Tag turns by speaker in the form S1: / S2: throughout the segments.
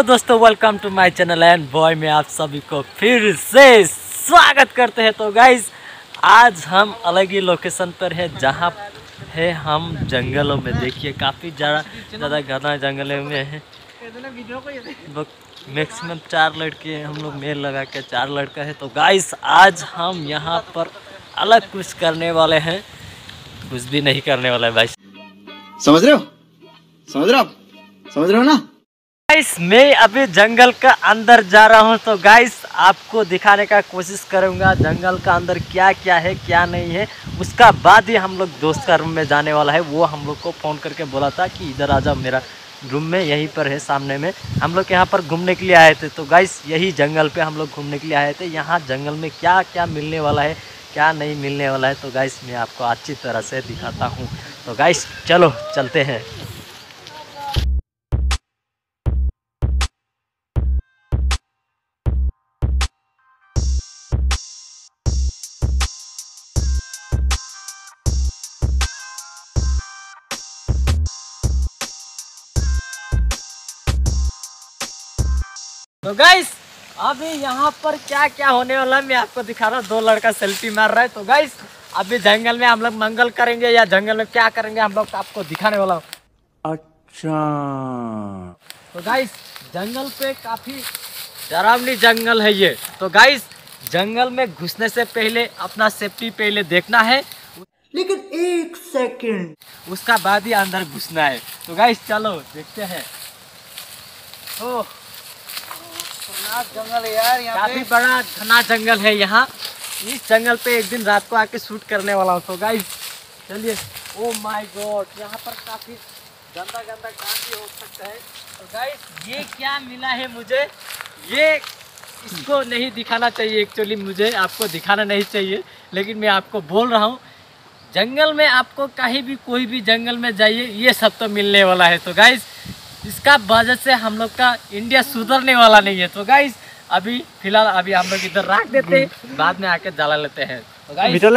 S1: दोस्तों, welcome to my channel and बॉय में आप सभी को फिर से स्वागत करते हैं। तो गाइस, आज हम अलग ही लोकेशन पर है जहां है हम जंगलों में। देखिए काफ़ी ज़्यादा घना जंगलों में है। मैक्सिमम 4 लड़के हम लोग मेल लगा के 4 लड़का है। तो गाइस, आज हम यहाँ पर अलग कुछ करने वाले हैं, कुछ भी नहीं करने वाला है भाई।
S2: समझ रहे हो ना।
S1: गाइस, मैं अभी जंगल का अंदर जा रहा हूं। तो गाइस, आपको दिखाने का कोशिश करूंगा जंगल का अंदर क्या क्या है क्या नहीं है। उसका बाद ही हम लोग दोस्त का रूम में जाने वाला है। वो हम लोग को फ़ोन करके बोला था कि इधर आ जाओ, मेरा रूम में यहीं पर है सामने में। हम लोग यहाँ पर घूमने के लिए आए थे। तो गाइस, यही जंगल पे हम लोग घूमने के लिए आए थे। यहाँ जंगल में क्या क्या मिलने वाला है क्या नहीं मिलने वाला है, तो गाइस मैं आपको अच्छी तरह से दिखाता हूँ। तो गाइस चलो चलते हैं। तो गाइस, अभी यहाँ पर क्या क्या होने वाला है मैं आपको दिखा रहा हूँ। 2 लड़का सेल्फी मार रहा है। तो गाइस, अभी जंगल में हम लोग मंगल करेंगे या जंगल में क्या करेंगे हम लोग आपको दिखाने वाला हूँ।
S2: अच्छा,
S1: तो गाइस, जंगल पे काफी डरावनी जंगल है ये। तो गाइस, जंगल में घुसने से पहले अपना सेफ्टी पहले देखना है,
S2: लेकिन 1 सेकंड
S1: उसका बाद ही अंदर घुसना है। तो गाइस चलो देखते हैं। ओह,
S2: जंगल यार, यहाँ
S1: काफी बड़ा घना जंगल है यहाँ। इस जंगल पे एक दिन रात को आके शूट करने वाला हूँ। तो गाइस चलिए। ओ माय गॉड, यहाँ पर काफी गंदा काम भी हो सकता है। तो गाइस, ये क्या मिला है मुझे, ये इसको नहीं दिखाना चाहिए। एक्चुअली मुझे आपको दिखाना नहीं चाहिए, लेकिन मैं आपको बोल रहा हूँ जंगल में आपको कहीं भी कोई भी जंगल में जाइए, ये सब तो मिलने वाला है। तो गाइस, इसका वजह से हम लोग का इंडिया सुधरने वाला नहीं है। तो गाइस, अभी फिलहाल हम लोग इधर रख देते हैं, बाद में आके जला लेते हैं। तो गाइस और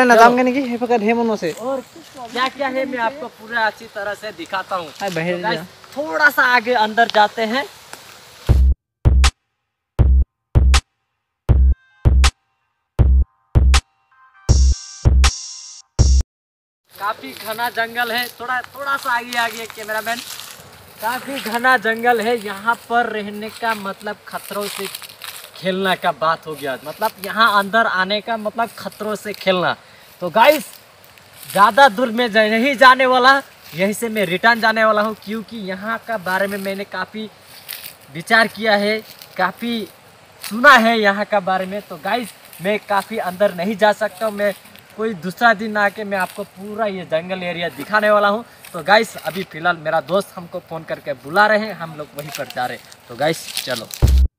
S1: क्या क्या है मैं आपको पूरा अच्छी तरह से दिखाता हूँ। तो गाइस, थोड़ा सा आगे अंदर जाते हैं। काफी घना जंगल है। थोड़ा सा आगे कैमरामैन। काफी घना जंगल है। यहाँ पर रहने का मतलब खतरों से खेलना का बात हो गया। मतलब यहाँ अंदर आने का मतलब खतरों से खेलना। तो गाइस, ज़्यादा दूर में नहीं जाने वाला, यहीं से मैं रिटर्न जाने वाला हूँ, क्योंकि यहाँ का बारे में मैंने काफ़ी विचार किया है, काफ़ी सुना है यहाँ का बारे में। तो गाइस, मैं काफ़ी अंदर नहीं जा सकता हूँ। मैं कोई दूसरा दिन आके मैं आपको पूरा ये जंगल एरिया दिखाने वाला हूँ। तो गाइस, अभी फ़िलहाल मेरा दोस्त हमको फ़ोन करके बुला रहे हैं, हम लोग वहीं पर जा रहे हैं। तो गाइस चलो।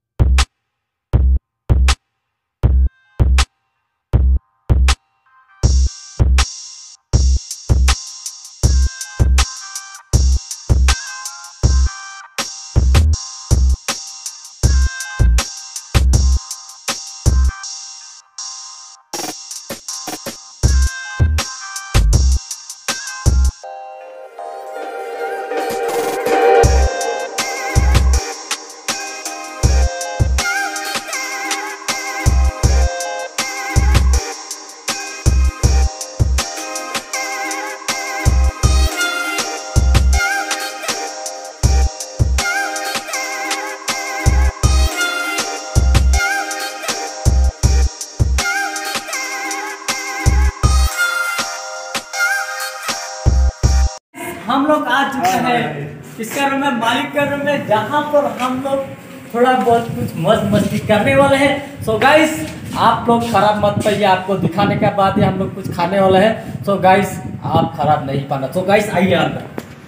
S1: हम लोग आ चुके हैं इसका रूम है, मालिक का रूम है, जहाँ पर हम लोग थोड़ा बहुत कुछ मस्ती करने वाले हैं। सो गाइस, आप लोग खराब मत पाइए, आपको दिखाने के बाद ही हम लोग कुछ खाने वाले हैं। सो गाइस, आप खराब नहीं पाना। सो गाइस, आइए अंदर।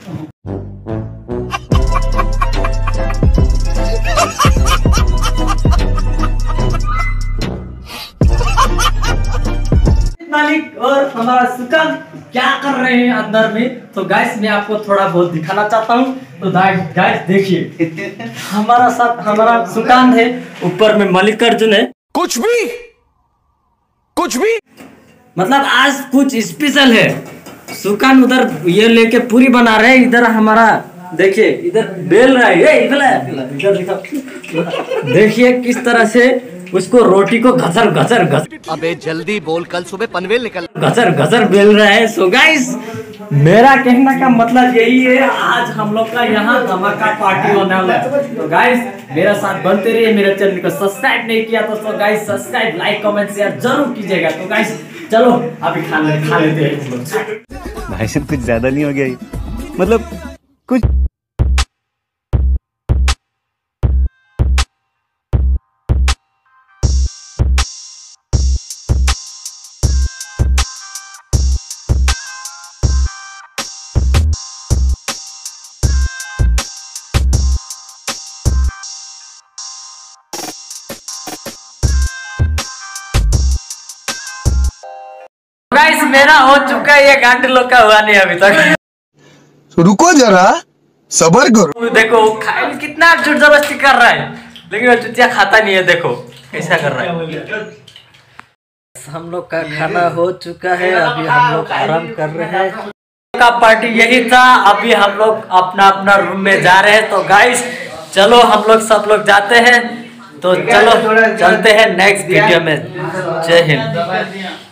S1: मालिक और हमारा सुकान क्या कर रहे हैं अंदर में। तो गाइस, मैं आपको थोड़ा बहुत दिखाना चाहता हूँ। तो गाइस देखिए, हमारा सुकान है, ऊपर में मल्लिकार्जुन है।
S2: कुछ भी
S1: मतलब आज कुछ स्पेशल है। सुकान उधर ये लेके पूरी बना रहे हैं, इधर हमारा देखिए इधर बेल रहा है, इधर देखो, देखिए किस तरह से उसको रोटी को घसर घसर घसर,
S3: अबे जल्दी बोल, कल सुबह पनवेल निकल।
S1: घसर घसर बेल रहा है। सो गाइस, मेरा कहने का मतलब यही है, आज हम लोग का यहाँ धमाका पार्टी होने वाला है। तो गाइस मेरा साथ बनते रहिए, मेरे चैनल को सब्सक्राइब नहीं किया तो guys subscribe, like, comment, share जरूर कीजिएगा। तो गाइस चलो अभी खा लेते हैं।
S4: भाई साहब कुछ ज्यादा नहीं हो गया ये? मतलब कुछ
S1: गाइस मेरा हो चुका है, ये घंटे लोग का हुआ नहीं अभी तक।
S5: रुको जरा, सबर करो।
S1: देखो खाए कितना जोर जबरदस्ती कर रहा है, लेकिन वो चुतिया खाता नहीं है। देखो कैसा कर रहा है। हम लोग का खाना हो चुका है, अभी हम लोग आराम कर रहे हैं। का पार्टी यही था, अभी हम लोग अपना अपना रूम में जा रहे हैं। तो गाइस चलो हम लोग सब लोग जाते हैं, तो चलो चलते हैं नेक्स्ट वीडियो में। जय हिंद।